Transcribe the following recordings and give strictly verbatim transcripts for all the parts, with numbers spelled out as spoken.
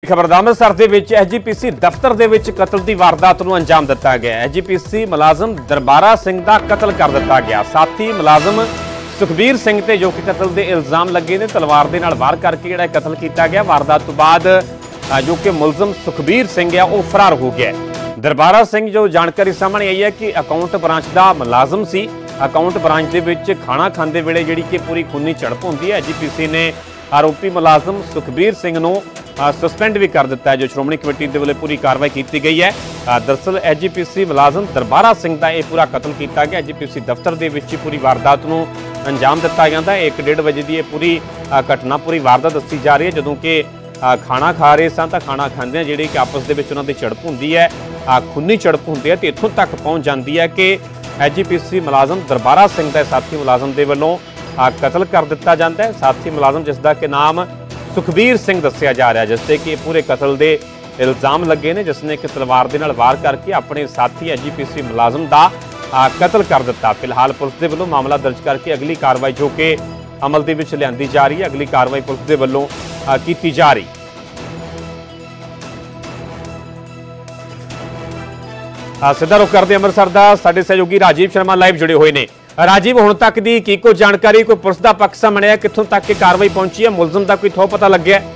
खबर अमृतसर के H G P सी दफ्तर के कतल की वारदात को अंजाम दिता गया। एच जी पी सी मुलाजम दरबारा सिंह का कतल कर दिता गया। साथी मुलाजम सुखबीर सिंह ते जो कि कतल के इल्जाम लगे ने तलवार के नाल वार करके जिहड़ा कतल किया गया। वारदात तो बाद जो कि मुलजम सुखबीर सिंह है वह फरार हो गया। दरबारा सिंह जो जानकारी सामने आई है कि अकाउंट ब्रांच का मुलाजम सी। अकाउंट ब्रांच के विच खाना खाते वेले जिहड़ी कि पूरी खूनी झड़प होंदी है। एच जी पी सी ने आरोपी मुलाजम सुखबीर सिंह नूं सस्पेंड भी कर दिता है, जो श्रोमणी कमेटी के वाले पूरी कार्रवाई की गई है। दरअसल एच जी पी सी मुलाजम दरबारा सिंह का यह पूरा कतल किया गया। एच जी पी सी दफ्तर के पूरी वारदात को अंजाम दिता जाता है। एक डेढ़ बजे की पूरी घटना पूरी वारदात दसी जा रही है, जदों कि खाना खा रहे सन तो खाना खाते जी कि आपस के झड़प होंगी है, खूनी झड़प होंगी है, तो इत्थों तक पहुँच जाती है कि एच जी पी सी मुलाजम दरबारा सिंह का साथी मुलाजम के वालों कतल कर दिता जाता है। साथी मुलाजम जिसका कि नाम सुखबीर सिंह दसिया जा रहा है, जिससे कि पूरे कतल के इल्जाम लगे ने, जिसने एक तलवार के नाल वार करके अपने साथी एच जी पी सी मुलाजम का कतल कर दिता। फिलहाल पुलिस के वालों मामला दर्ज करके अगली कार्रवाई जो कि अमल दे विच लिआंदी जा रही है, अगली कार्रवाई पुलिस के वालों की जा रही। सीधा रुख करते अमृतसर का साडे सहयोगी राजीव शर्मा लाइव जुड़े हुए हैं। राजीव, हुण तक दी की कोई जानकारी, कोई पुलिस का पक्ष सामने है, कित्थों तक की कार्रवाई पहुंची है, मुलजम का कोई थो पता लग गया?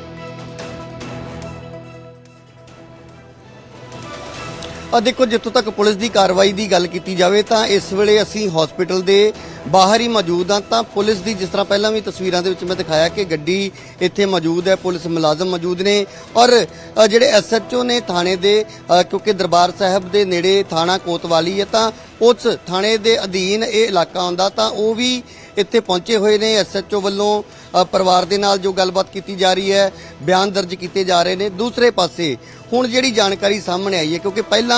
देखो, जितों तक पुलिस की कार्रवाई की गल की जाए तो इस वेले असी हॉस्पिटल के बाहर ही मौजूद हाँ। तो पुलिस की जिस तरह पहला भी तस्वीरों के मैं दिखाया कि गड्डी इत्थे मौजूद है, पुलिस मुलाजम मौजूद ने और जिहड़े एस एच ओ ने थाने दे, क्योंकि दरबार साहब के नेड़े थाना कोतवाली है तो उस थाने के अधीन ये इलाका आउंदा, तो वो भी इत्थे पहुंचे हुए ने। एस एच ओ वालों परिवार के नाल जो गलबात की जा रही है, बयान दर्ज किए जा रहे हैं। दूसरे पासे हुण जिहड़ी जानकारी सामने आई है, क्योंकि पहला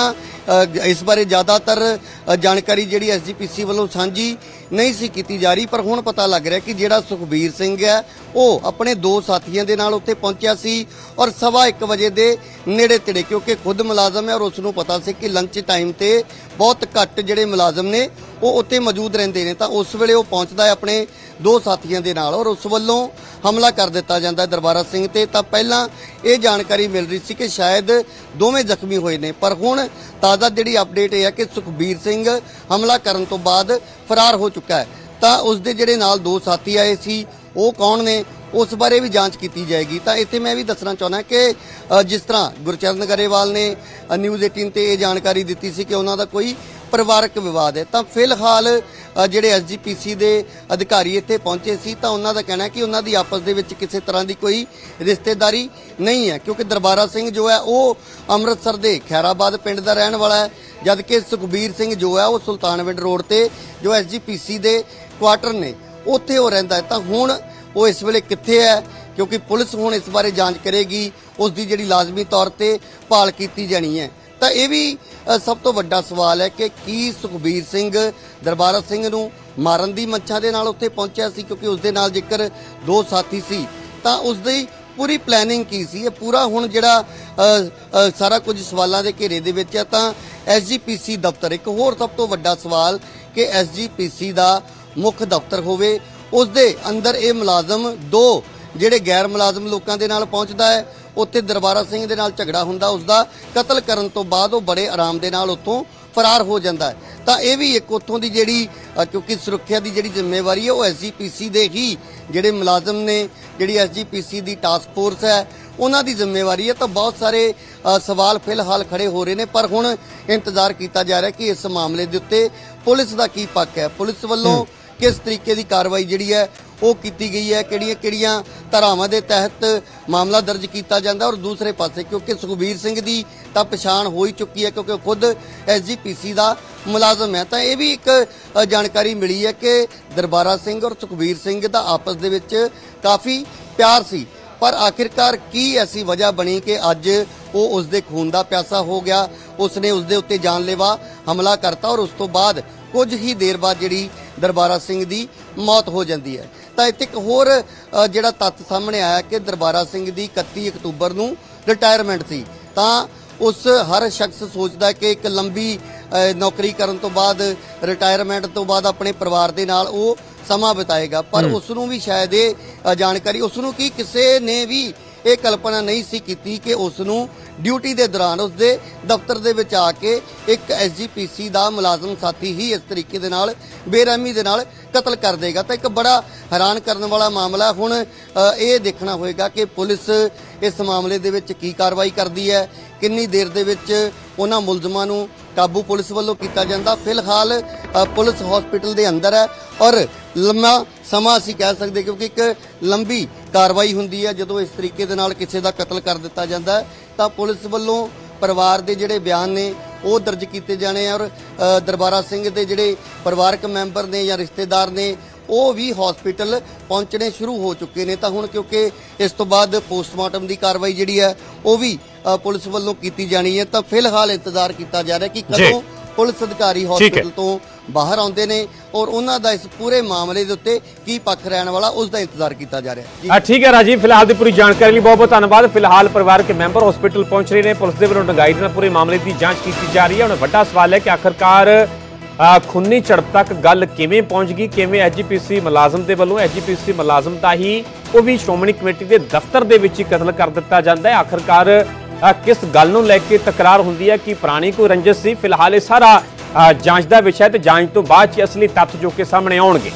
इस बारे ज़्यादातर जानकारी जिहड़ी एस जी पी सी वालों सांझी नहीं सी की जा रही, पर हुण पता लग रहा कि जिहड़ा सुखबीर सिंह है वो अपने दो साथियों के नाल उत्थे पहुंचा सी और सवा एक बजे के नेड़े तेड़े, क्योंकि खुद मुलाजम है और उसनूं पता सी कि लंच टाइम ते बहुत घट जिहड़े मुलाजम ने वो उत्थे मौजूद रहिंदे ने, तां उस वेले वो पहुंचदा है अपने दो साथियों के नाल और उस वल्लों हमला कर दिता जाता है दरबारा सिंह ते। तां पहला ये जानकारी मिल रही सी कि शायद दोवें जख्मी हुए ने, पर हुण ताज़ा जिहड़ी अपडेट है कि सुखबीर सिंह हमला करन तो बाद फरार हो चुका है। तां उसदे जिहड़े नाल दो साथी आए सी वो कौन ने, उस बारे भी जांच की जाएगी। तो इत्थे मैं भी दसना चाहना कि जिस तरह गुरचरण गरेवाल ने न्यूज़ अठारह ते ये जानकारी दी सी कि उन्हों का कोई परिवारक विवाद है, तो फिलहाल जिहड़े एस जी पी सी के अधिकारी इत्थे पहुंचे सी तो उन्हों का कहना है कि उन्होंने आपस दे विच किसी तरह की कोई रिश्तेदारी नहीं है, क्योंकि दरबारा सिंह जो है वो अमृतसर के खैराबाद पिंड का रहने वाला है, जबकि सुखबीर सिंह जो है वो सुल्तानविंड रोड पर जो एस जी पी सी के क्वार्टर ने उत्थे वो रहिंदा है। तो हुण वो इस वेले कित्थे है, क्योंकि पुलिस हुण इस बारे जांच करेगी, उसकी जिहड़ी लाजमी तौर पर भाल की जानी है। तो यह भी सब तो वड्डा सवाल है कि की सुखबीर सिंह दरबारा सिंह नूं मारन दी मच्छा दे नाल उत्थे पहुंचा सी, क्योंकि उसदे नाल जेकर दो साथी सी तां उसदी पूरी प्लैनिंग की सी। ये पूरा हुण जिहड़ा सारा कुछ सवालों के घेरे दे विच है। तां एस जी पी सी दफ्तर एक होर सब तो वड्डा सवाल कि एस जी पी सी दा मुख दफ्तर होवे, उसदे अंदर ये मुलाजम दो जिहड़े गैर मुलाजम लोगों के नाल पहुंचदा है, उत्थे दरबारा सिंह दे नाल झगड़ा हुंदा, उसका कतल करन तो बाद वो बड़े आराम दे नाल उत्थों फरार हो जाता है। तो यह भी एक उत्थों की जिहड़ी, क्योंकि सुरक्षा की जिहड़ी जिम्मेवारी है वो एस जी पी सी दे ही जिहड़े मुलाजम ने, जिहड़ी एस जी पी सी की टास्क फोर्स है उन्हां दी जिम्मेवारी है। तो बहुत सारे सवाल फिलहाल खड़े हो रहे हैं, पर हुण इंतजार किया जा रहा है कि इस मामले के उत्ते पुलिस का की पक्ष है, पुलिस वालों किस तरीके की कार्रवाई जिहड़ी है वो की गई है, किहड़ियां किहड़ियां धारावां दे तहत मामला दर्ज किया जाता। और दूसरे पासे क्योंकि सुखबीर सिंह की तो पछाण हो ही चुकी है, क्योंकि खुद एस जी पी सी का मुलाजम है। तो यह भी एक जानकारी मिली है कि दरबारा सिंह और सुखबीर सिंह का आपस दे विच काफ़ी प्यार सी, पर आखिरकार की ऐसी वजह बनी कि अज वो उसके खून का प्यासा हो गया, उसने उसके उत्ते जानलेवा हमला करता और उस तो बाद कुछ ही देर बाद जिहड़ी दरबारा सिंह की मौत हो जाती है। तो इत्थे एक होर जिहड़ा तत्थ सामने आया कि दरबारा सिंह की इकत्ती अक्तूबर नूं रिटायरमेंट सी, तां उस हर शख्स सोचता है कि एक लंबी नौकरी करन तो बाद रिटायरमेंट तो बाद अपने परिवार के नाल वो समा बिताएगा, पर उसनूं भी शायद ये जानकारी उसनूं की किसी ने भी ਇਹ ਕਲਪਨਾ ਨਹੀਂ ਸੀ ਕੀਤੀ ਕਿ ਉਸ ਨੂੰ ਡਿਊਟੀ ਦੇ ਦੌਰਾਨ ਉਸ ਦੇ ਦਫ਼ਤਰ ਦੇ ਵਿੱਚ ਆ ਕੇ ਇੱਕ ਐਸਜੀਪੀਸੀ ਦਾ ਮੁਲਾਜ਼ਮ ਸਾਥੀ ਹੀ ਇਸ ਤਰੀਕੇ ਦੇ ਨਾਲ ਬੇਰਹਿਮੀ ਦੇ ਨਾਲ ਕਤਲ ਕਰ ਦੇਗਾ। ਤਾਂ ਇੱਕ ਬੜਾ ਹੈਰਾਨ ਕਰਨ ਵਾਲਾ ਮਾਮਲਾ। ਹੁਣ ਇਹ ਦੇਖਣਾ ਹੋਏਗਾ ਕਿ ਪੁਲਿਸ ਇਸ ਮਾਮਲੇ ਦੇ ਵਿੱਚ ਕੀ ਕਾਰਵਾਈ ਕਰਦੀ ਹੈ, ਕਿੰਨੀ ਦੇਰ ਦੇ ਵਿੱਚ ਉਹਨਾਂ ਮੁਲਜ਼ਮਾਂ ਨੂੰ ਕਾਬੂ ਪੁਲਿਸ ਵੱਲੋਂ ਕੀਤਾ ਜਾਂਦਾ। ਫਿਲਹਾਲ ਪੁਲਿਸ ਹਸਪੀਟਲ ਦੇ ਅੰਦਰ ਹੈ ਔਰ ਲੰਮਾ ਸਮਾਂ ਅਸੀਂ ਕਹਿ ਸਕਦੇ ਕਿਉਂਕਿ ਇੱਕ ਲੰਬੀ ਕਾਰਵਾਈ ਹੁੰਦੀ ਹੈ ਜਦੋਂ ਇਸ ਤਰੀਕੇ ਦੇ ਨਾਲ ਕਿਸੇ ਦਾ ਕਤਲ ਕਰ ਦਿੱਤਾ ਜਾਂਦਾ ਹੈ। ਤਾਂ ਪੁਲਿਸ ਵੱਲੋਂ ਪਰਿਵਾਰ ਦੇ ਜਿਹੜੇ ਬਿਆਨ ਨੇ ਉਹ ਦਰਜ ਕੀਤੇ ਜਾਣੇ ਔਰ ਦਰਬਾਰਾ ਸਿੰਘ ਦੇ ਜਿਹੜੇ ਪਰਿਵਾਰਕ ਮੈਂਬਰ ਨੇ ਜਾਂ ਰਿਸ਼ਤੇਦਾਰ ਨੇ ਉਹ ਵੀ ਹਸਪੀਟਲ ਪਹੁੰਚਣੇ ਸ਼ੁਰੂ ਹੋ ਚੁੱਕੇ ਨੇ। ਤਾਂ ਹੁਣ ਕਿਉਂਕਿ ਇਸ ਤੋਂ ਬਾਅਦ ਪੋਸਟਮਾਰਟਮ ਦੀ ਕਾਰਵਾਈ ਜਿਹੜੀ ਹੈ ਉਹ ਵੀ ਪੁਲਿਸ ਵੱਲੋਂ ਕੀਤੀ ਜਾਣੀ ਹੈ। ਤਾਂ ਫਿਲਹਾਲ ਇੰਤਜ਼ਾਰ ਕੀਤਾ ਜਾ ਰਿਹਾ ਕਿ ਕਦੋਂ ਪੁਲਿਸ ਅਧਿਕਾਰੀ ਹਸਪੀਟਲ ਤੋਂ ਬਾਹਰ ਆਉਂਦੇ ਨੇ ਔਰ ਉਹਨਾਂ ਦਾ ਇਸ ਪੂਰੇ ਮਾਮਲੇ ਦੇ ਉੱਤੇ ਕੀ ਪੱਖ ਰਹਿਣ ਵਾਲਾ ਉਸ ਦਾ ਇੰਤਜ਼ਾਰ ਕੀਤਾ ਜਾ ਰਿਹਾ। ਠੀਕ ਹੈ ਰਾਜੀਵ, ਫਿਲਹਾਲ ਦੀ ਪੂਰੀ ਜਾਣਕਾਰੀ ਲਈ ਬਹੁਤ ਬਹੁਤ ਧੰਨਵਾਦ। ਫਿਲਹਾਲ ਪਰਿਵਾਰਕ ਮੈਂਬਰ ਹਸਪੀਟਲ ਪਹੁੰਚ ਰਹੇ ਨੇ, ਪੁਲਿਸ ਦੇ ਵੱਲੋਂ ਡੂੰਘਾਈ ਨਾਲ ਪੂਰੇ ਮਾਮਲੇ ਦੀ ਜਾਂਚ ਕੀਤੀ ਜਾ ਰਹੀ ਹੈ। ਹੁਣ ਵੱਡਾ ਸਵਾਲ ਹੈ ਕਿ ਆਖਰਕਾਰ ਖੂਨੀ ਝੜਪ ਤੱਕ ਗੱਲ ਕਿਵੇਂ ਪਹੁੰਚ ਗਈ, ਕਿਵੇਂ ਐਸਜੀਪੀਸੀ ਮੁਲਾਜ਼ਮ ਦੇ ਵੱਲੋਂ ਐਸਜੀਪੀਸੀ ਮੁਲਾਜ਼ਮ ਦਾ ਹੀ ਉਹ ਵੀ ਸ਼੍ਰੋਮਣੀ ਕਮੇਟੀ ਦੇ ਦਫ਼ਤਰ ਦੇ ਵਿੱਚ ਹੀ ਕਤਲ ਕਰ ਦਿੱਤਾ ਜਾਂਦਾ ਹੈ। ਆਖਰਕਾਰ ਕਿਸ ਗੱਲ ਨੂੰ ਲੈ ਕੇ ਤਕਰਾਰ ਹੁੰਦੀ ਹੈ, ਕਿ ਪੁਰਾਣੀ ਕੋਈ ਰੰਜਿਸ਼ ਸੀ। ਫਿਲਹਾਲ ਇਹ ਸਾਰਾ ਜਾਂਚ ਦਾ ਵਿਸ਼ਾ ਹੈ ਤੇ ਜਾਂਚ ਤੋਂ ਬਾਅਦ ਚ ਅਸਲੀ ਤੱਥ ਜੋ ਕਿ ਸਾਹਮਣੇ ਆਉਣਗੇ।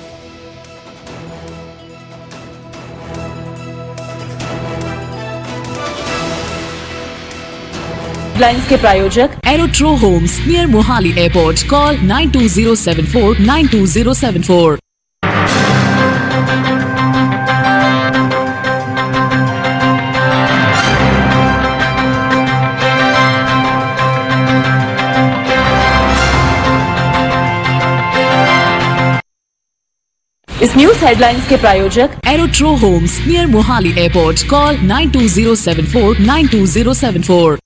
हेडलाइंस के प्रायोजक Aerotro homes near Mohali airport. Call nine two zero seven four nine two zero seven four. इस न्यूज हेडलाइंस के प्रायोजक Aerotro homes near Mohali airport. Call nine two zero seven four nine two zero seven four.